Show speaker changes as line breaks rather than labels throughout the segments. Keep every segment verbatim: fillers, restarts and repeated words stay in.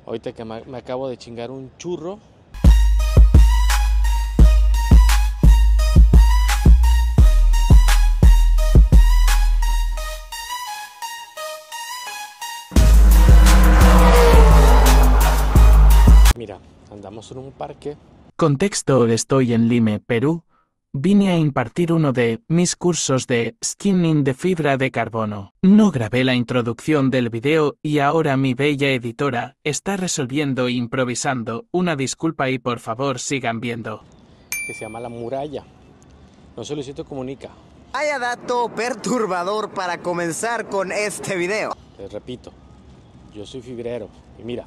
Ahorita que me acabo de chingar un churro. Mira, andamos en un parque.
Contexto: estoy en Lima, Perú. Vine a impartir uno de mis cursos de skinning de fibra de carbono. No grabé la introducción del video y ahora mi bella editora está resolviendo e improvisando. Una disculpa y por favor sigan viendo.
Que se llama La Muralla. No sé, Luisito Comunica.
Vaya dato perturbador para comenzar con este video.
Les repito, yo soy fibrero y mira,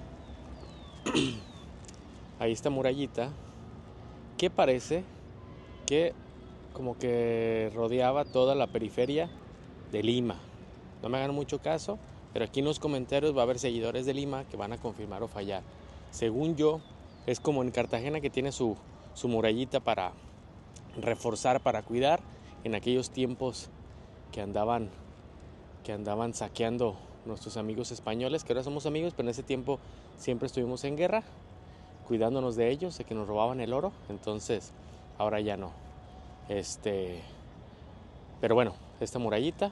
ahí está murallita que parece que como que rodeaba toda la periferia de Lima. No me hagan mucho caso, pero aquí en los comentarios va a haber seguidores de Lima que van a confirmar o fallar. Según yo, es como en Cartagena, que tiene su, su murallita para reforzar, para cuidar en aquellos tiempos que andaban, que andaban saqueando nuestros amigos españoles, que ahora somos amigos, pero en ese tiempo siempre estuvimos en guerra, cuidándonos de ellos, de que nos robaban el oro. Entonces ahora ya no. Este, pero bueno, esta murallita.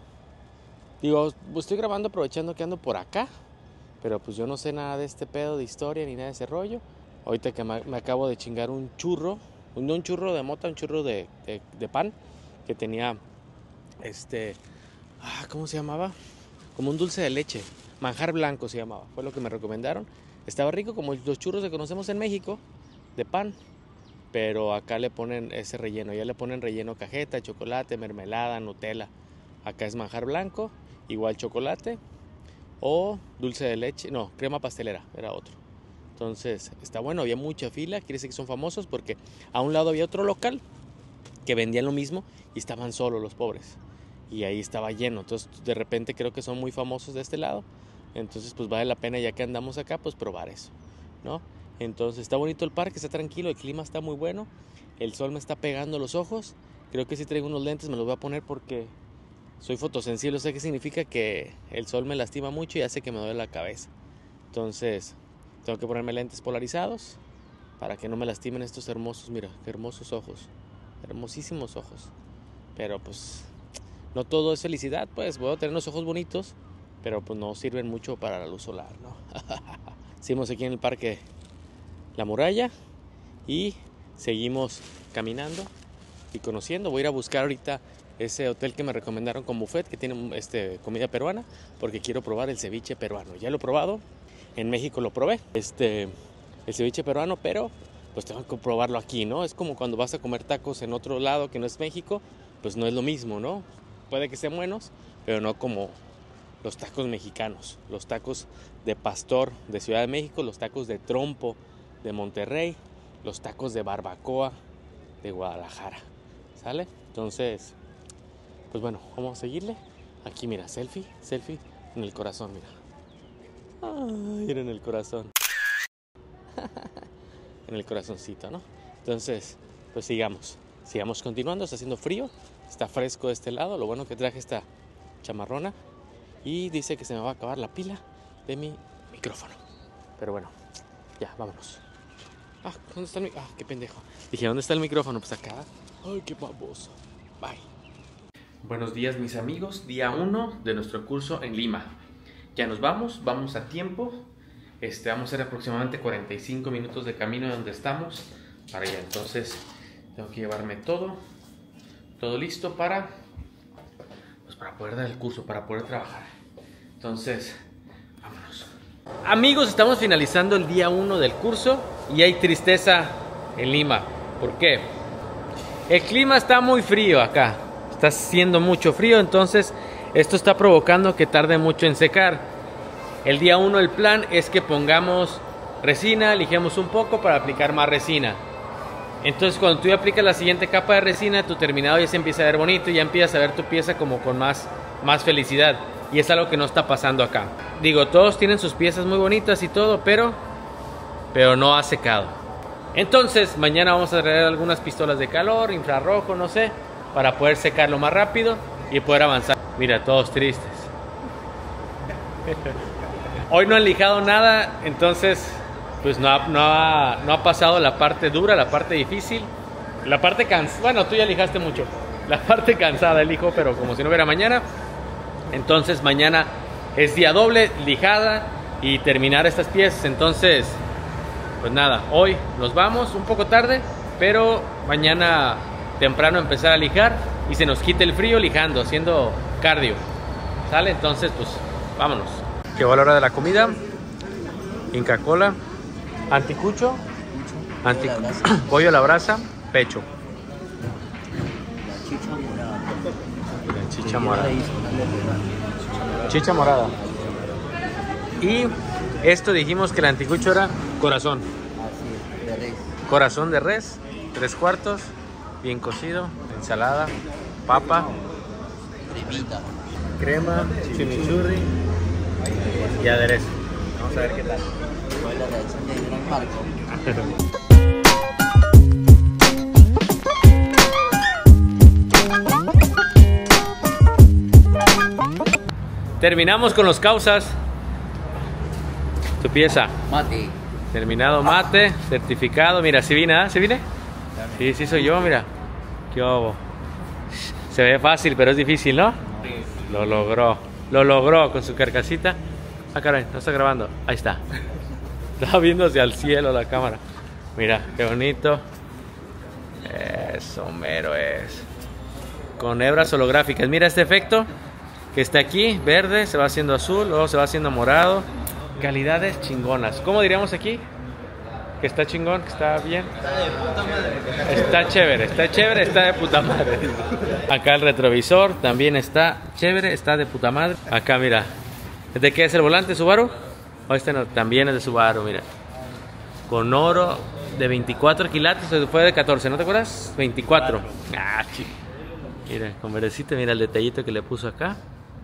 Digo, estoy grabando aprovechando que ando por acá, pero pues yo no sé nada de este pedo de historia ni nada de ese rollo. Ahorita que me, me acabo de chingar un churro, no un churro de mota, un churro de, de, de pan, que tenía, este, ah, ¿cómo se llamaba? Como un dulce de leche, manjar blanco se llamaba, fue lo que me recomendaron. Estaba rico como los churros que conocemos en México, de pan. Pero acá le ponen ese relleno, ya le ponen relleno cajeta, chocolate, mermelada, Nutella. Acá es manjar blanco, igual chocolate o dulce de leche, no, crema pastelera, era otro. Entonces está bueno, había mucha fila, quiere decir que son famosos porque a un lado había otro local que vendían lo mismo y estaban solos los pobres. Y ahí estaba lleno, entonces de repente creo que son muy famosos de este lado. Entonces pues vale la pena, ya que andamos acá, pues probar eso, ¿no? Entonces está bonito el parque, está tranquilo, el clima está muy bueno, el sol me está pegando los ojos. Creo que si traigo unos lentes me los voy a poner porque soy fotosensible, o sea que significa que el sol me lastima mucho y hace que me duele la cabeza. Entonces tengo que ponerme lentes polarizados para que no me lastimen estos hermosos, mira, qué hermosos ojos, hermosísimos ojos. Pero pues no todo es felicidad, pues puedo tener unos ojos bonitos, pero pues no sirven mucho para la luz solar, ¿no? Seguimos aquí en el parque La Muralla y seguimos caminando y conociendo. Voy a ir a buscar ahorita ese hotel que me recomendaron con buffet, que tiene este, comida peruana, porque quiero probar el ceviche peruano. Ya lo he probado, en México lo probé, este, el ceviche peruano, pero pues tengo que probarlo aquí, ¿no? Es como cuando vas a comer tacos en otro lado que no es México, pues no es lo mismo, ¿no? Puede que sean buenos, pero no como los tacos mexicanos, los tacos de pastor de Ciudad de México, los tacos de trompo de Monterrey, los tacos de barbacoa de Guadalajara, ¿sale? Entonces, pues bueno, vamos a seguirle. Aquí mira, selfie, selfie en el corazón, mira. Ay, mira en el corazón. En el corazoncito, ¿no? Entonces, pues sigamos, sigamos continuando. Está haciendo frío, está fresco de este lado. Lo bueno que traje esta chamarrona y dice que se me va a acabar la pila de mi micrófono. Pero bueno, ya, vámonos. Ah, ¿dónde está el micrófono? Ah, qué pendejo. Dije, ¿dónde está el micrófono? Pues acá. Ay, qué baboso. Bye. Buenos días, mis amigos. Día uno de nuestro curso en Lima. Ya nos vamos, vamos a tiempo. Este, vamos a hacer aproximadamente cuarenta y cinco minutos de camino de donde estamos para allá. Entonces, tengo que llevarme todo, todo listo para, pues, para poder dar el curso, para poder trabajar. Entonces, vámonos. Amigos, estamos finalizando el día uno del curso y hay tristeza en Lima. ¿Por qué? El clima está muy frío acá. Está haciendo mucho frío, entonces esto está provocando que tarde mucho en secar. El día uno el plan es que pongamos resina, lijemos un poco para aplicar más resina. Entonces cuando tú aplicas la siguiente capa de resina, tu terminado ya se empieza a ver bonito y ya empiezas a ver tu pieza como con más, más felicidad. Y es algo que no está pasando acá. Digo, todos tienen sus piezas muy bonitas y todo, pero, pero no ha secado. Entonces mañana vamos a traer algunas pistolas de calor, infrarrojo, no sé, para poder secarlo más rápido y poder avanzar. Mira, todos tristes. Hoy no han lijado nada, entonces pues no ha, no, ha, no ha pasado la parte dura, la parte difícil. La parte cansada, bueno, tú ya lijaste mucho. La parte cansada elijo, pero como si no hubiera mañana. Entonces mañana es día doble, lijada y terminar estas piezas. Entonces, pues nada, hoy nos vamos un poco tarde, pero mañana temprano empezar a lijar y se nos quite el frío lijando, haciendo cardio. ¿Sale? Entonces, pues vámonos. Llegó la hora de la comida. Inca Kola, anticucho, anti pollo a la brasa, pecho. Chicha morada. Chicha morada. Y esto dijimos que el anticucho era corazón.
Así, de res.
Corazón de res, tres cuartos, bien cocido, ensalada, papa,
Cremita.
crema, chimichurri y aderezo. Vamos a ver qué tal.
¿Cuál es la reacción del gran Marco?
Terminamos con los causas. Tu pieza.
Mate.
Terminado mate, certificado. Mira, ¿sí vine? ¿Ah? ¿Sí vine? Sí, sí soy yo, mira. Qué obo. Se ve fácil, pero es difícil, ¿no? Lo logró. Lo logró con su carcasita. Ah, caray, no está grabando. Ahí está. Estaba viendo hacia el cielo la cámara. Mira, qué bonito. Eso mero es. Con hebras holográficas. Mira este efecto que está aquí, verde, se va haciendo azul, luego se va haciendo morado. Calidades chingonas. ¿Cómo diríamos aquí? Que está chingón, que está bien.
Está de puta madre.
Está chévere, está chévere, está de puta madre. Acá el retrovisor también está chévere, está de puta madre. Acá mira, ¿de qué es el volante? ¿Subaru? O este no, también es de Subaru, mira. Con oro de veinticuatro quilates, fue de catorce, ¿no te acuerdas? veinticuatro. Ah, chico. Mira, con verdecito, mira el detallito que le puso acá.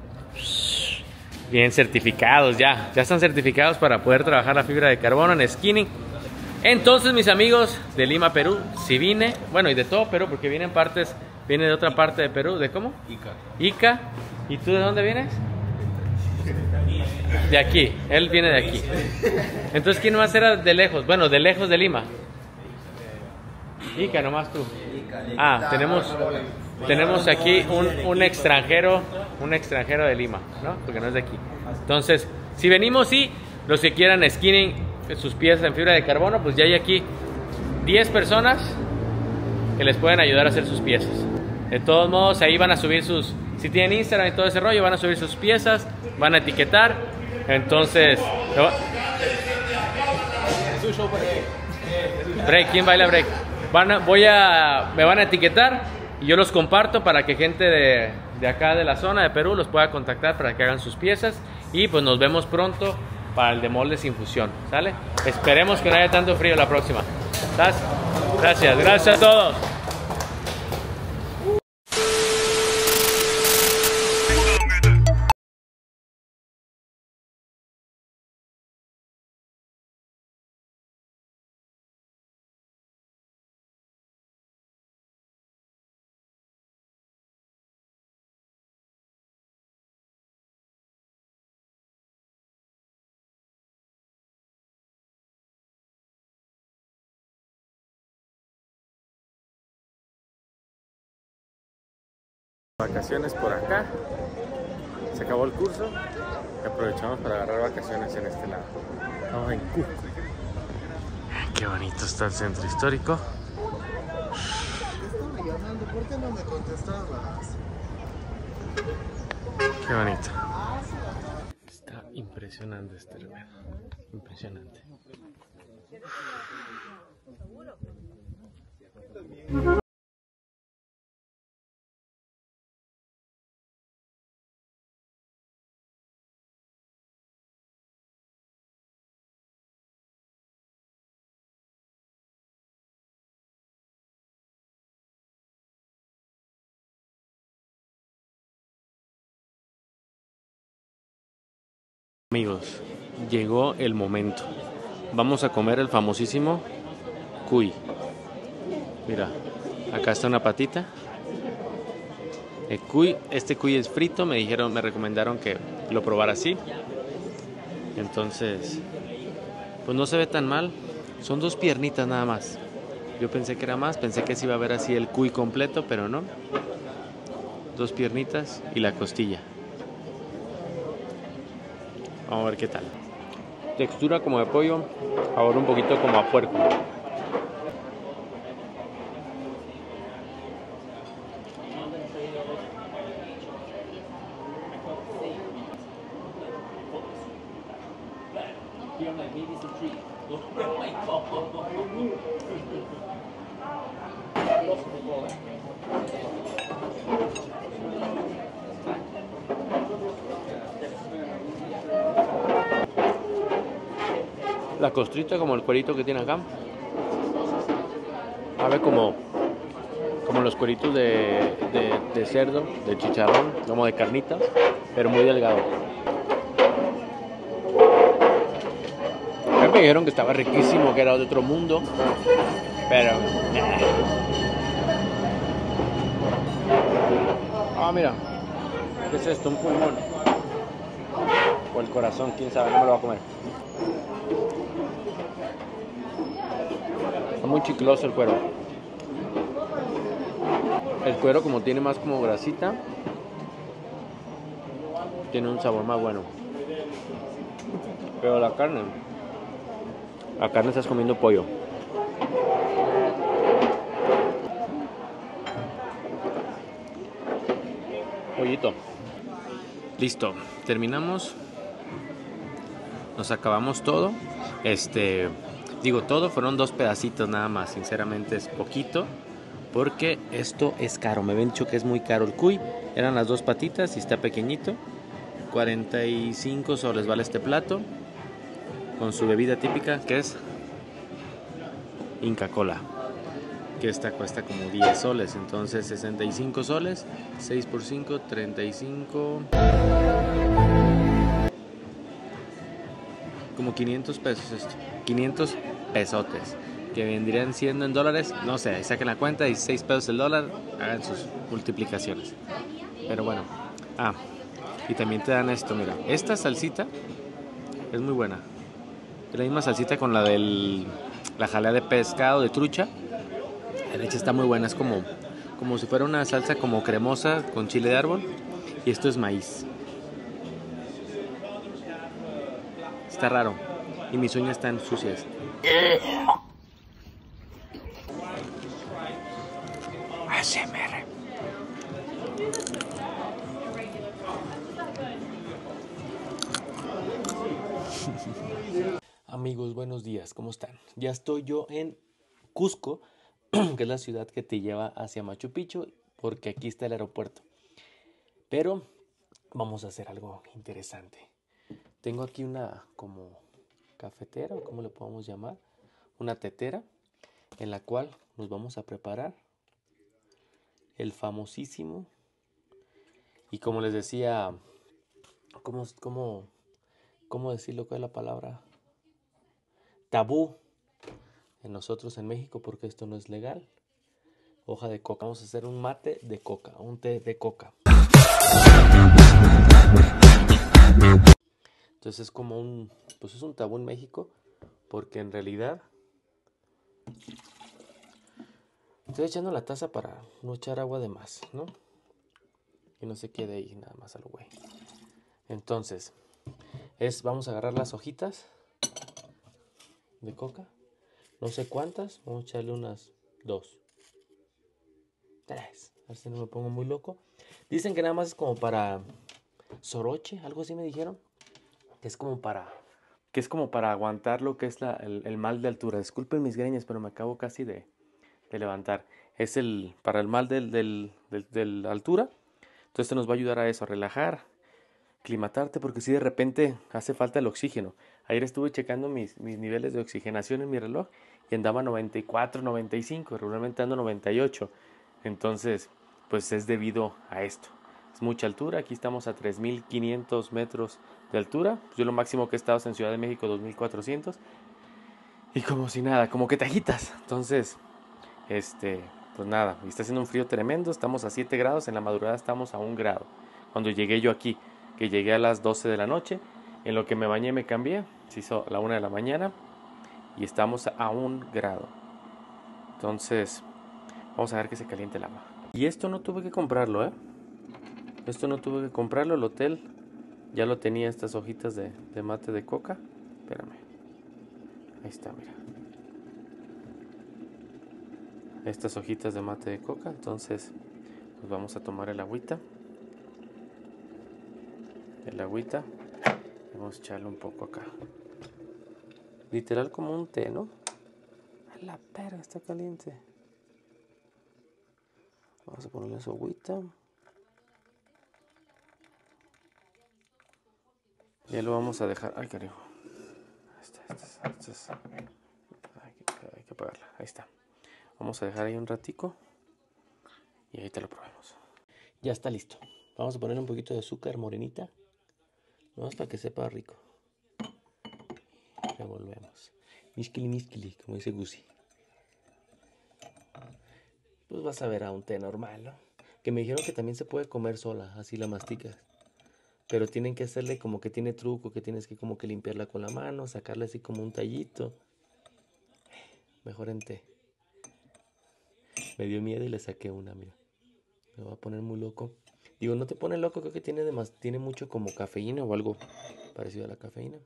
Bien certificados ya, ya están certificados para poder trabajar la fibra de carbono en skinning. Entonces, mis amigos de Lima, Perú, si vine, bueno, y de todo Perú, porque vienen partes, viene de otra parte de Perú, ¿de cómo?
Ica.
Ica. ¿Y tú de dónde vienes? De aquí, él viene de aquí. Entonces, ¿quién más era de lejos? Bueno, de lejos de Lima. Ica, nomás tú. Ah, tenemos, tenemos aquí un, un extranjero, un extranjero de Lima, ¿no? Porque no es de aquí. Entonces, si venimos y los que quieran skinning sus piezas en fibra de carbono, pues ya hay aquí diez personas que les pueden ayudar a hacer sus piezas. De todos modos, ahí van a subir sus, si tienen Instagram y todo ese rollo, van a subir sus piezas, van a etiquetar. Entonces, break, ¿quién baila break? Van a, voy a, me van a etiquetar y yo los comparto para que gente de, de acá de la zona de Perú los pueda contactar para que hagan sus piezas. Y pues nos vemos pronto para el de moldes infusión, ¿sale? Esperemos que no haya tanto frío la próxima. ¿Estás? Gracias, gracias a todos. Vacaciones por acá, se acabó el curso y aprovechamos para agarrar vacaciones en este lado. Estamos en Cusco. Qué bonito está el centro histórico.
¿Por qué no me contestabas?
Qué bonito. Está impresionante este lugar. Impresionante. Amigos, llegó el momento. Vamos a comer el famosísimo cuy. Mira, acá está una patita. El cuy, este cuy es frito, me dijeron, me recomendaron que lo probara así. Entonces, pues no se ve tan mal. Son dos piernitas nada más. Yo pensé que era más, pensé que se iba a ver así el cuy completo, pero no. Dos piernitas y la costilla. Vamos a ver qué tal. Textura como de pollo, sabor un poquito como a puerco. La costrita como el cuerito que tiene acá. Sabe como, como los cueritos de, de, de cerdo, de chicharrón, como de carnita, pero muy delgado. Me dijeron que estaba riquísimo, que era de otro mundo, pero... Eh. Ah, mira. ¿Qué es esto? Un pulmón. O el corazón, quién sabe, no me lo va a comer. Está muy chicloso el cuero. El cuero, como tiene más como grasita, tiene un sabor más bueno. Pero la carne, la carne estás comiendo pollo. Pollito. Listo, terminamos. Nos acabamos todo. Este, digo todo, fueron dos pedacitos nada más. Sinceramente es poquito, porque esto es caro. Me habían dicho que es muy caro el cuy. Eran las dos patitas y está pequeñito. cuarenta y cinco soles vale este plato, con su bebida típica, que es Inca Kola, que esta cuesta como diez soles. Entonces sesenta y cinco soles, seis por cinco, treinta y cinco, como quinientos pesos esto, quinientos pesotes, que vendrían siendo en dólares, no sé, saquen la cuenta, dieciséis pesos el dólar, hagan sus multiplicaciones. Pero bueno, ah, y también te dan esto, mira, esta salsita es muy buena, es la misma salsita con la del la jalea de pescado, de trucha. La leche está muy buena, es como, como si fuera una salsa como cremosa con chile de árbol, y esto es maíz. Está raro, y mis uñas están sucias. A S M R. Amigos, buenos días, ¿cómo están? Ya estoy yo en Cusco, que es la ciudad que te lleva hacia Machu Picchu, porque aquí está el aeropuerto. Pero vamos a hacer algo interesante. Tengo aquí una como cafetera, o como le podemos llamar, una tetera, en la cual nos vamos a preparar el famosísimo, y como les decía, ¿cómo, cómo, cómo decirlo? ¿Cuál es la palabra? Tabú en nosotros en México, porque esto no es legal. Hoja de coca. Vamos a hacer un mate de coca, un té de coca. Entonces es como un, pues es un tabú en México, porque en realidad estoy echando la taza para no echar agua de más, ¿no? Y no se quede ahí nada más al güey. Entonces, es, vamos a agarrar las hojitas de coca. No sé cuántas, vamos a echarle unas dos. Tres. A ver si no me pongo muy loco. Dicen que nada más es como para soroche, algo así me dijeron. Que es como para, que es como para aguantar lo que es la, el, el mal de altura. Disculpen mis greñas, pero me acabo casi de, de levantar. Es el para el mal del, del, del, de la altura. Entonces esto nos va a ayudar a eso, a relajar, aclimatarte, porque si de repente hace falta el oxígeno. Ayer estuve checando mis, mis niveles de oxigenación en mi reloj y andaba noventa y cuatro, noventa y cinco, regularmente ando noventa y ocho. Entonces, pues es debido a esto. Es mucha altura, aquí estamos a tres mil quinientos metros de altura. Yo lo máximo que he estado es en Ciudad de México, dos mil cuatrocientos. Y como si nada, como que te agitas. Entonces, este, pues nada, y está haciendo un frío tremendo, estamos a siete grados, en la madrugada estamos a un grado. Cuando llegué yo aquí, que llegué a las doce de la noche, En lo que me bañé me cambié, se hizo la una de la mañana y estamos a un grado. Entonces, vamos a ver que se caliente el agua. Y esto no tuve que comprarlo, ¿eh? Esto no tuve que comprarlo, el hotel ya lo tenía, estas hojitas de, de mate de coca. Espérame. Ahí está, mira. Estas hojitas de mate de coca, entonces pues vamos a tomar el agüita. El agüita. Vamos a echarle un poco acá. Literal como un té, ¿no? A la perra, está caliente. Vamos a ponerle su agüita. Ya lo vamos a dejar. Ay, carajo. Este, este, este, este. Hay, que, hay que apagarla. Ahí está. Vamos a dejar ahí un ratico. Y ahorita lo probemos. Ya está listo. Vamos a poner un poquito de azúcar morenita. No, para que sepa rico. Revolvemos. Miskili, miskili, como dice Gusi. Pues vas a ver a un té normal, ¿no? Que me dijeron que también se puede comer sola, así la masticas. Pero tienen que hacerle como que tiene truco, que tienes que como que limpiarla con la mano, sacarle así como un tallito. Mejor en té. Me dio miedo y le saqué una, mira. Me va a poner muy loco. Digo, no te pone loco, creo que tiene, demas, tiene mucho como cafeína o algo parecido a la cafeína.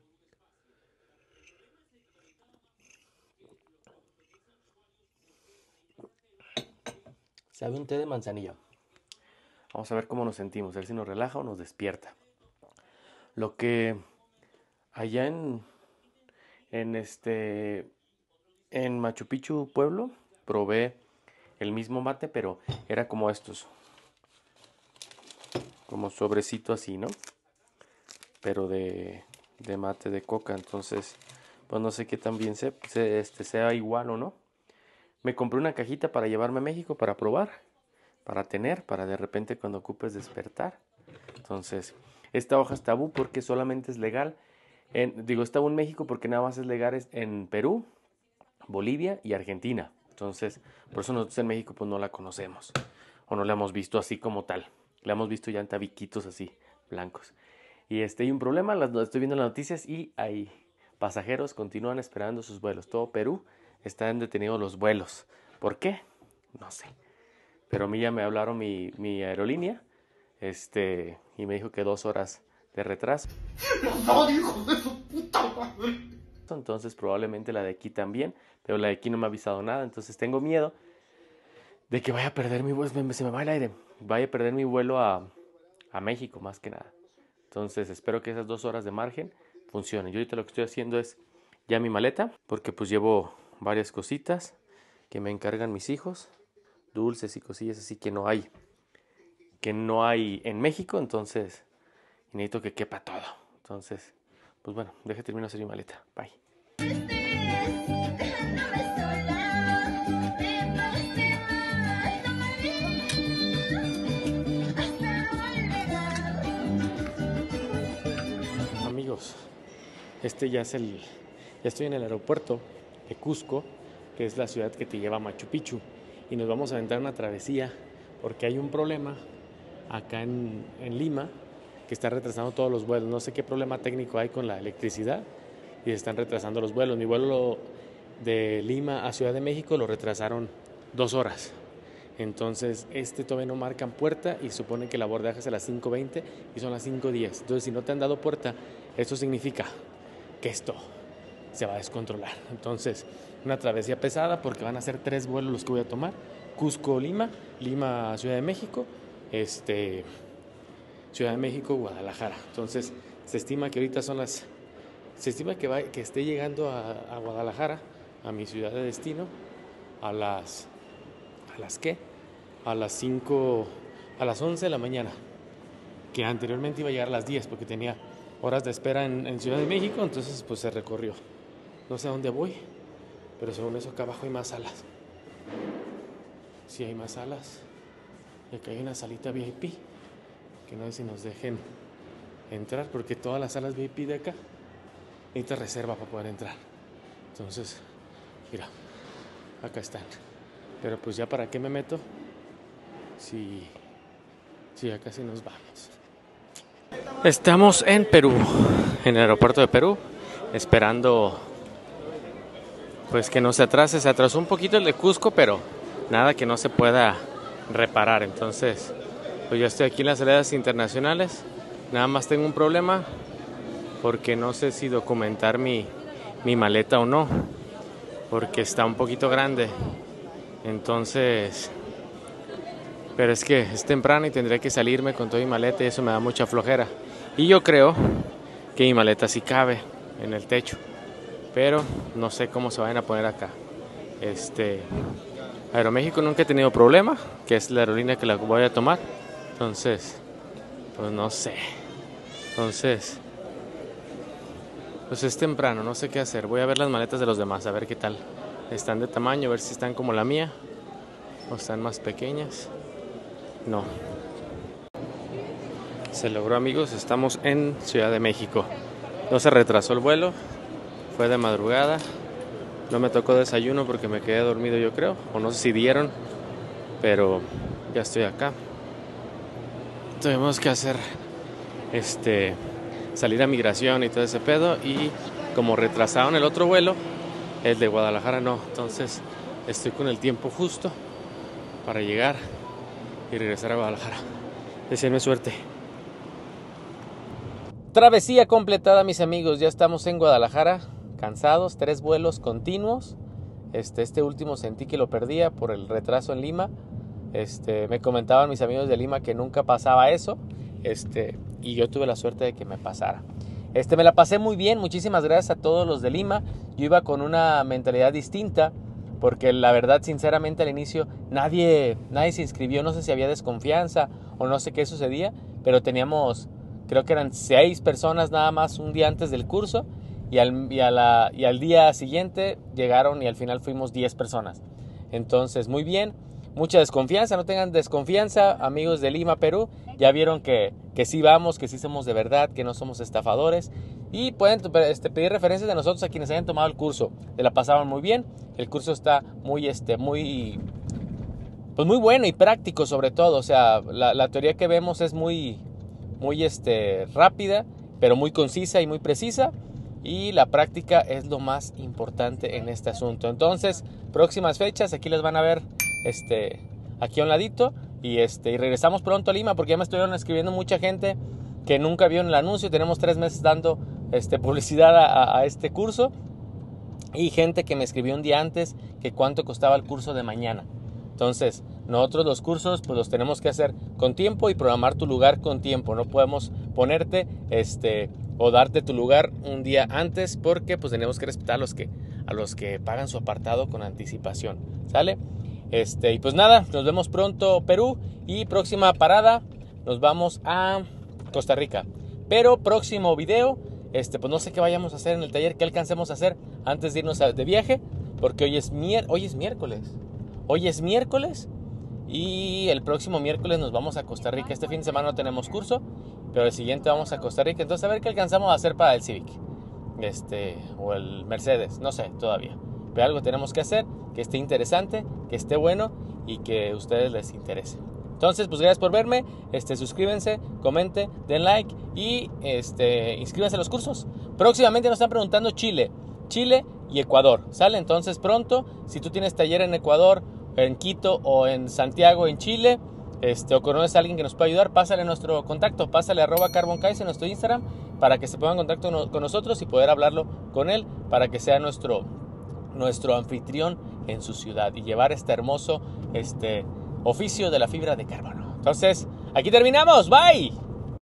Sabe un té de manzanilla. Vamos a ver cómo nos sentimos, a ver si nos relaja o nos despierta. Lo que allá en, en este, en Machu Picchu pueblo, probé el mismo mate, pero era como estos. Como sobrecito así, ¿no? Pero de, de mate de coca, entonces, pues no sé qué tan bien se, se, este, sea igual o no. Me compré una cajita para llevarme a México para probar, para tener, para de repente cuando ocupes despertar. Entonces, esta hoja es tabú porque solamente es legal, en, digo, es tabú en México porque nada más es legal en Perú, Bolivia y Argentina. Entonces, por eso nosotros en México pues no la conocemos o no la hemos visto así como tal. La hemos visto ya en tabiquitos así, blancos. Y este, hay un problema, las, estoy viendo las noticias y hay pasajeros continúan esperando sus vuelos. Todo Perú están detenidos los vuelos. ¿Por qué? No sé. Pero a mí ya me hablaron mi, mi aerolínea este, y me dijo que dos horas de retraso.
¡No, hijos de su puta madre!
Entonces probablemente la de aquí también, pero la de aquí no me ha avisado nada, entonces tengo miedo de que vaya a perder mi vuelo, se me va el aire, vaya a perder mi vuelo a, a México más que nada. Entonces espero que esas dos horas de margen funcionen. Yo ahorita lo que estoy haciendo es ya mi maleta, porque pues llevo varias cositas que me encargan mis hijos, dulces y cosillas así que no hay, que no hay en México, entonces necesito que quepa todo. Entonces, pues bueno, deje terminar de hacer mi maleta. Bye. Amigos, este ya es el, ya estoy en el aeropuerto de Cusco, que es la ciudad que te lleva a Machu Picchu, y nos vamos a aventar una travesía porque hay un problema acá en, en Lima que está retrasando todos los vuelos. No sé qué problema técnico hay con la electricidad y se están retrasando los vuelos. Mi vuelo de Lima a Ciudad de México lo retrasaron dos horas. Entonces este todavía no marcan puerta y supone que el abordaje es a las cinco veinte y son las cinco diez. Entonces si no te han dado puerta, esto significa que esto se va a descontrolar. Entonces una travesía pesada porque van a ser tres vuelos los que voy a tomar. Cusco-Lima, Lima-Ciudad de México, este, Ciudad de México-Guadalajara. Entonces se estima que ahorita son las... Se estima que, va, que esté llegando a, a Guadalajara, a mi ciudad de destino, a las... ¿A las qué? A las cinco, a las once de la mañana, que anteriormente iba a llegar a las diez porque tenía horas de espera en, en Ciudad de México, entonces pues se recorrió. No sé a dónde voy, pero según eso acá abajo hay más salas. Sí hay más salas. Y acá hay una salita V I P, que no sé si nos dejen entrar, porque todas las salas V I P de acá necesitas reserva para poder entrar. Entonces, mira, acá están. Pero pues ya para qué me meto si, si ya casi nos vamos. Estamos en Perú, en el aeropuerto de Perú, esperando pues que no se atrase. Se atrasó un poquito el de Cusco, pero nada que no se pueda reparar. Entonces, pues ya estoy aquí en las salidas internacionales. Nada más tengo un problema porque no sé si documentar mi, mi maleta o no, porque está un poquito grande. Entonces, pero es que es temprano y tendré que salirme con toda mi maleta y eso me da mucha flojera. Y yo creo que mi maleta sí cabe en el techo, pero no sé cómo se vayan a poner acá. Este, Aeroméxico nunca he tenido problema, que es la aerolínea que la voy a tomar. Entonces, pues no sé. Entonces, pues es temprano, no sé qué hacer. Voy a ver las maletas de los demás, a ver qué tal están de tamaño, a ver si están como la mía o están más pequeñas. No. Se logró, amigos, estamos en Ciudad de México. No se retrasó el vuelo, fue de madrugada. No me tocó desayuno porque me quedé dormido, yo creo, o no sé si dieron, pero ya estoy acá. Tuvimos que hacer este salir a migración y todo ese pedo, y como retrasaron el otro vuelo, el de Guadalajara no, entonces estoy con el tiempo justo para llegar y regresar a Guadalajara. Deseenme suerte. Travesía completada, mis amigos, ya estamos en Guadalajara, cansados, tres vuelos continuos. Este, este último sentí que lo perdía por el retraso en Lima. Este, me comentaban mis amigos de Lima que nunca pasaba eso, este, y yo tuve la suerte de que me pasara. Este, me la pasé muy bien, muchísimas gracias a todos los de Lima. Yo iba con una mentalidad distinta, porque la verdad, sinceramente, al inicio nadie, nadie se inscribió, no sé si había desconfianza o no sé qué sucedía, pero teníamos, creo que eran seis personas nada más un día antes del curso, y al, y, a la, y al día siguiente llegaron y al final fuimos diez personas. Entonces, muy bien. Mucha desconfianza, no tengan desconfianza, amigos de Lima, Perú. Ya vieron que, que sí vamos, que sí somos de verdad, que no somos estafadores. Y pueden este, pedir referencias de nosotros a quienes hayan tomado el curso. Se la pasaron muy bien. El curso está muy, este, muy, pues muy bueno y práctico sobre todo. O sea, la, la teoría que vemos es muy, muy este, rápida, pero muy concisa y muy precisa. Y la práctica es lo más importante en este asunto. Entonces, próximas fechas, aquí les van a ver este, aquí a un ladito. Y, este, y regresamos pronto a Lima, porque ya me estuvieron escribiendo mucha gente que nunca vio el anuncio. Tenemos tres meses dando este, publicidad a, a este curso. Y gente que me escribió un día antes que cuánto costaba el curso de mañana. Entonces, nosotros los cursos pues los tenemos que hacer con tiempo y programar tu lugar con tiempo. No podemos ponerte este, o darte tu lugar un día antes, porque pues tenemos que respetar a los que, a los que pagan su apartado con anticipación. ¿Sale? Este, y pues nada, nos vemos pronto, Perú. Y próxima parada, nos vamos a Costa Rica. Pero próximo video, este, pues no sé qué vayamos a hacer en el taller, qué alcancemos a hacer antes de irnos de viaje, porque hoy es, mier- hoy es miércoles. Hoy es miércoles y el próximo miércoles nos vamos a Costa Rica. Este fin de semana no tenemos curso, pero el siguiente vamos a Costa Rica. Entonces a ver qué alcanzamos a hacer para el Civic, este, o el Mercedes, no sé todavía. Pero algo tenemos que hacer, que esté interesante, que esté bueno y que a ustedes les interese. Entonces, pues gracias por verme, este, suscríbanse, comenten, den like y este, inscríbanse a los cursos. Próximamente nos están preguntando Chile, Chile y Ecuador, ¿sale? Entonces pronto, si tú tienes taller en Ecuador, en Quito o en Santiago, en Chile, este, o conoces a alguien que nos pueda ayudar, pásale nuestro contacto, pásale arroba carbonkais en nuestro Instagram para que se ponga en contacto no, con nosotros y poder hablarlo con él para que sea nuestro, nuestro anfitrión en su ciudad y llevar este hermoso este, oficio de la fibra de carbono. Entonces, aquí terminamos, bye.